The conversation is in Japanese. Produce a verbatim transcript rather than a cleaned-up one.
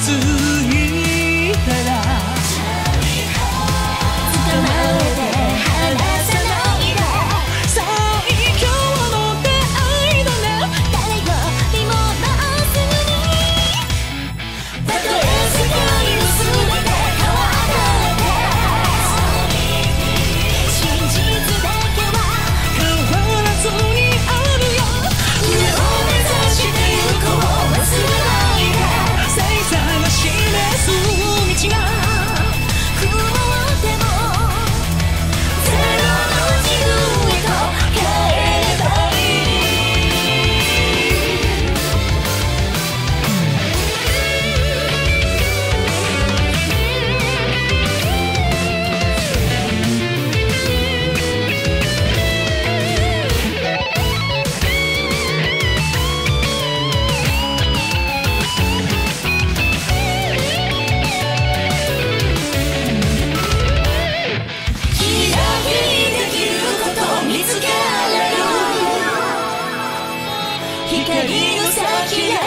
ついたら捕まえて離さないで最強の出会いだね誰よりもまっすぐにたとえ世界の全て変わって真実だけは変わらずにあるよ上を目指してゆこう忘れないで星座が示す道が曇ってもゼロの自分へと帰ればい気楽にできること見つけられる光の先へ